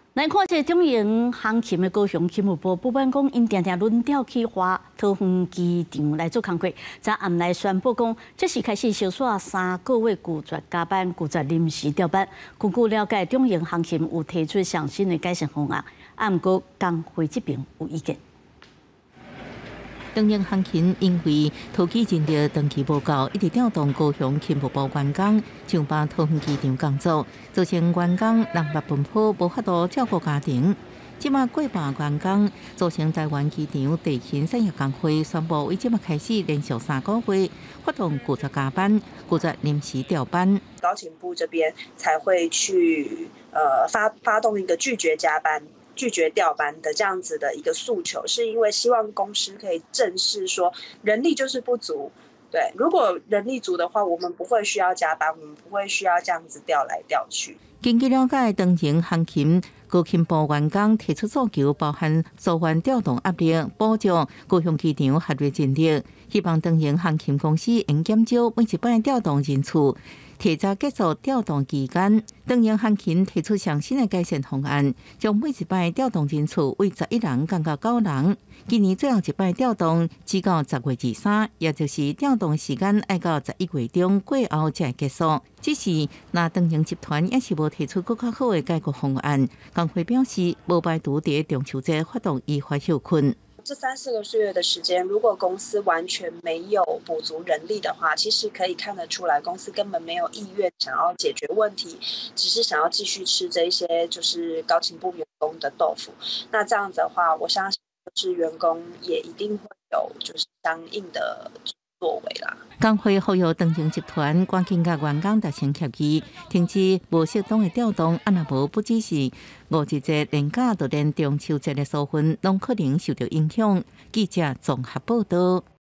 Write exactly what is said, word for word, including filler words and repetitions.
来看这中营航勤的高雄勤务部，不管讲因定定轮调去花桃园机场来做工作，昨暗来宣布讲，即时开始小煞三个月拒绝加班、拒绝临时调班。根据了解，中营航勤有提出上新的改善方案，啊，毋过工会这边有意见。 中营航勤因为桃机人力长期无够，一直调动高雄勤务部员工上班桃园机场工作，造成员工人力奔波，无法度照顾家庭。即马过半员工造成台湾机场地勤产业工会宣布，为即马开始连续三个月发动拒绝加班、拒绝临时调班。 高勤部这边才会去呃发发动一个拒绝加班。 拒绝调班的这样子的一个诉求，是因为希望公司可以正视说人力就是不足。对，如果人力足的话，我们不会需要加班，我们不会需要这样子调来调去。 根据了解，中营航勤高勤部员工提出诉求，包含疏缓调动压力、保障高雄机场合约人力，希望中营航勤公司应减少每一摆调动人次。 提早结束调动期间，中营航勤提出上新的改善方案，将每一摆调动人次为十一人降到九人。今年最后一摆调动只到十月二三，也就是调动时间要到十一月中过后才会结束。只是那中营集团也是无提出更较好的解决方案。工会表示，无排除伫中秋节发动移花休困。 这三四个月的时间，如果公司完全没有补足人力的话，其实可以看得出来，公司根本没有意愿想要解决问题，只是想要继续吃这一些就是高勤部员工的豆腐。那这样子的话，我相信就是员工也一定会有就是相应的作为啦。 工会呼吁中营集团赶紧甲员工达成协议，停止无适当的调动，啊若无不只是五一节连假，就连中秋节的疏分，拢可能受到影响。记者综合报道。